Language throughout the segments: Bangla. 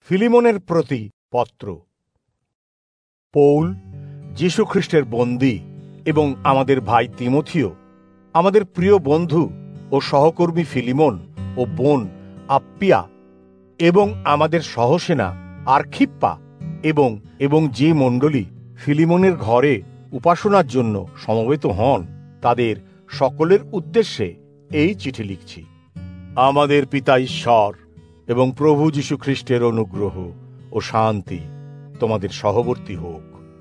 ফিলিমনের প্রতি পত্র। পৌল, যীশুখ্রিস্টের বন্দী এবং আমাদের ভাই তিমথিও, আমাদের প্রিয় বন্ধু ও সহকর্মী ফিলিমন ও বোন আপ্পিয়া এবং আমাদের সহসেনা আর্খিপ্পা এবং যে মণ্ডলী ফিলিমনের ঘরে উপাসনার জন্য সমবেত হন, তাদের সকলের উদ্দেশ্যে এই চিঠি লিখছি। আমাদের পিতা ঈশ্বর এবং প্রভু যীশু খ্রিস্টের অনুগ্রহ ও শান্তি তোমাদের সহবর্তী হোক।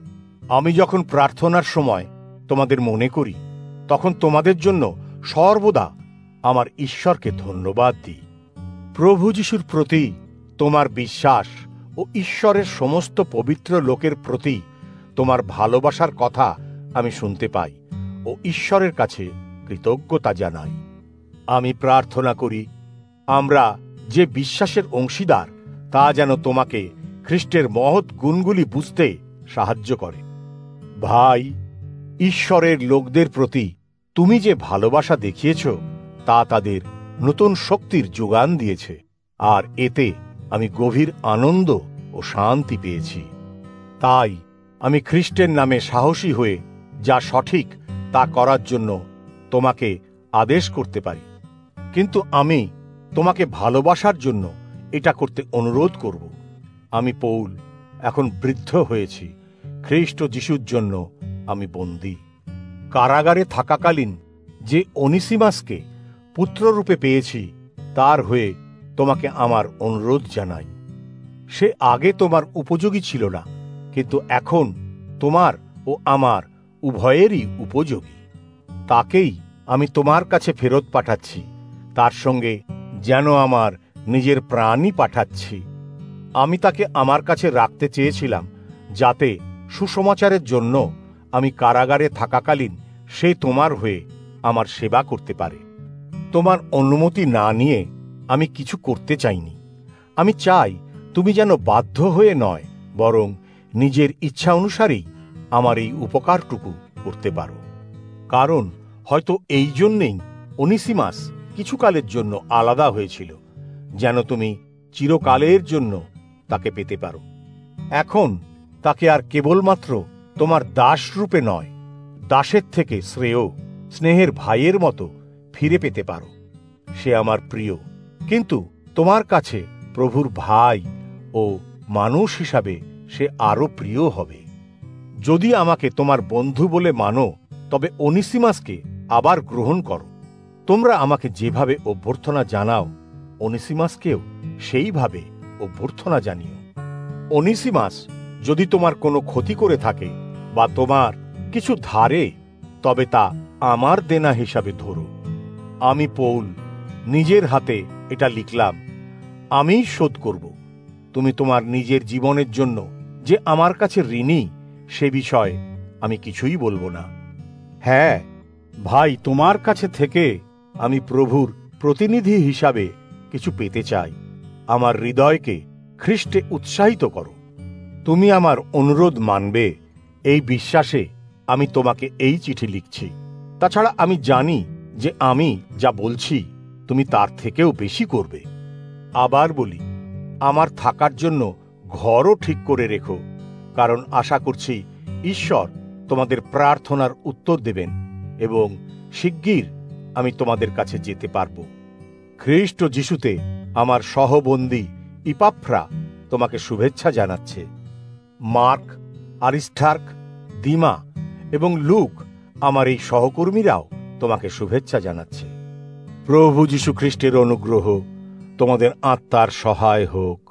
আমি যখন প্রার্থনার সময় তোমাদের মনে করি, তখন তোমাদের জন্য সর্বদা আমার ঈশ্বরকে ধন্যবাদ দিই। প্রভু যীশুর প্রতি তোমার বিশ্বাস ও ঈশ্বরের সমস্ত পবিত্র লোকের প্রতি তোমার ভালোবাসার কথা আমি শুনতে পাই ও ঈশ্বরের কাছে কৃতজ্ঞতা জানাই। আমি প্রার্থনা করি আমরা যে বিশ্বাসের অংশীদার, তা যেন তোমাকে খ্রিস্টের মহৎ গুণগুলি বুঝতে সাহায্য করে। ভাই, ঈশ্বরের লোকদের প্রতি তুমি যে ভালোবাসা দেখিয়েছ, তা তাদের নতুন শক্তির যোগান দিয়েছে, আর এতে আমি গভীর আনন্দ ও শান্তি পেয়েছি। তাই আমি খ্রিস্টের নামে সাহসী হয়ে যা সঠিক তা করার জন্য তোমাকে আদেশ করতে পারি, কিন্তু আমি তোমাকে ভালোবাসার জন্য এটা করতে অনুরোধ করব। আমি পৌল এখন বৃদ্ধ হয়েছি, খ্রিস্ট যিশুর জন্য আমি বন্দী। কারাগারে থাকাকালীন যে অনিসিমাসকে পুত্ররূপে পেয়েছি, তার হয়ে তোমাকে আমার অনুরোধ জানাই। সে আগে তোমার উপযোগী ছিল না, কিন্তু এখন তোমার ও আমার উভয়েরই উপযোগী। তাকেই আমি তোমার কাছে ফেরত পাঠাচ্ছি, তার সঙ্গে যেন আমার নিজের প্রাণই পাঠাচ্ছি। আমি তাকে আমার কাছে রাখতে চেয়েছিলাম, যাতে সুসমাচারের জন্য আমি কারাগারে থাকাকালীন সে তোমার হয়ে আমার সেবা করতে পারে। তোমার অনুমতি না নিয়ে আমি কিছু করতে চাইনি। আমি চাই তুমি যেন বাধ্য হয়ে নয়, বরং নিজের ইচ্ছা অনুসারেই আমার এই উপকারটুকু করতে পারো। কারণ হয়তো এই জন্যেই অনিসিমাস কিছুকালের জন্য আলাদা হয়েছিল, যেন তুমি চিরকালের জন্য তাকে পেতে পারো। এখন তাকে আর কেবলমাত্র তোমার দাস রূপে নয়, দাসের থেকে শ্রেয় স্নেহের ভাইয়ের মতো ফিরে পেতে পারো। সে আমার প্রিয়, কিন্তু তোমার কাছে প্রভুর ভাই ও মানুষ হিসাবে সে আরো প্রিয় হবে। যদি আমাকে তোমার বন্ধু বলে মানো, তবে অনিসিমাসকে আবার গ্রহণ করো। তোমরা আমাকে যেভাবে অভ্যর্থনা জানাও, অনিসিমাসকেও সেইভাবে অভ্যর্থনা জানিও। অনিসিমাস যদি তোমার কোনো ক্ষতি করে থাকে বা তোমার কিছু ধারে, তবে তা আমার দেনা হিসাবে ধরো। আমি পৌল নিজের হাতে এটা লিখলাম, আমিই শোধ করব। তুমি তোমার নিজের জীবনের জন্য যে আমার কাছে ঋণী, সে বিষয়ে আমি কিছুই বলবো না। হ্যাঁ ভাই, তোমার কাছে থেকে আমি প্রভুর প্রতিনিধি হিসাবে কিছু পেতে চাই। আমার হৃদয়কে খ্রিস্টে উৎসাহিত করো। তুমি আমার অনুরোধ মানবে, এই বিশ্বাসে আমি তোমাকে এই চিঠি লিখছি। তাছাড়া আমি জানি যে আমি যা বলছি তুমি তার থেকেও বেশি করবে। আবার বলি, আমার থাকার জন্য ঘরও ঠিক করে রেখো, কারণ আশা করছি ঈশ্বর তোমাদের প্রার্থনার উত্তর দেবেন এবং শিগগির আমি তোমাদের কাছে যেতে পারব। খ্রিস্ট যিশুতে আমার সহবন্দী ইপাফ্রা তোমাকে শুভেচ্ছা জানাচ্ছে। মার্ক, আরিস্টার্ক, দিমা এবং লুক আমার এই সহকর্মীরাও তোমাকে শুভেচ্ছা জানাচ্ছে। প্রভু যীশু খ্রিস্টের অনুগ্রহ তোমাদের আত্মার সহায় হোক।